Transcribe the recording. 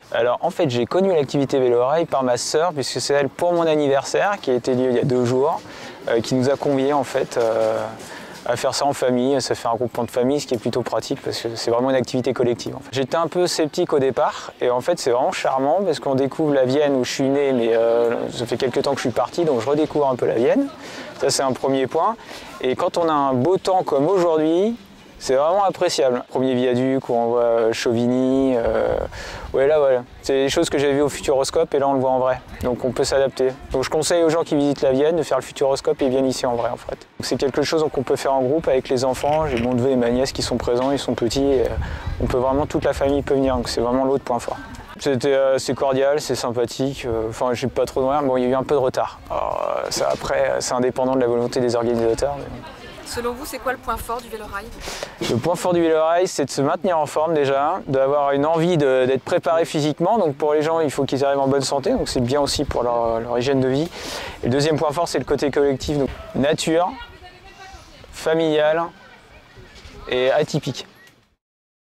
Alors en fait j'ai connu l'activité vélo-rail par ma sœur puisque c'est elle pour mon anniversaire qui a été lieu il y a 2 jours qui nous a conviés en fait à faire ça en famille. Ça fait un groupement de famille, ce qui est plutôt pratique parce que c'est vraiment une activité collective. En fait. J'étais un peu sceptique au départ et en fait c'est vraiment charmant parce qu'on découvre la Vienne où je suis né, mais ça fait quelques temps que je suis parti donc je redécouvre un peu la Vienne. Ça c'est un premier point. Et quand on a un beau temps comme aujourd'hui, c'est vraiment appréciable. Premier viaduc où on voit Chauvigny, ouais là voilà. C'est des choses que j'ai vues au Futuroscope et là on le voit en vrai. Donc on peut s'adapter. Donc je conseille aux gens qui visitent la Vienne de faire le Futuroscope et ils viennent ici en vrai en fait. C'est quelque chose qu'on peut faire en groupe avec les enfants. J'ai mon neveu et ma nièce qui sont présents, ils sont petits. Et on peut vraiment, toute la famille peut venir, donc c'est vraiment l'autre point fort. C'est cordial, c'est sympathique. Enfin, j'ai pas trop de rien. Bon, il y a eu un peu de retard. Alors, ça après, c'est indépendant de la volonté des organisateurs. Mais... Selon vous, c'est quoi le point fort du vélo-rail? Le point fort du vélo-rail, c'est de se maintenir en forme déjà, d'avoir une envie d'être préparé physiquement. Donc pour les gens, il faut qu'ils arrivent en bonne santé, donc c'est bien aussi pour leur hygiène de vie. Et le deuxième point fort, c'est le côté collectif, donc nature, familial et atypique.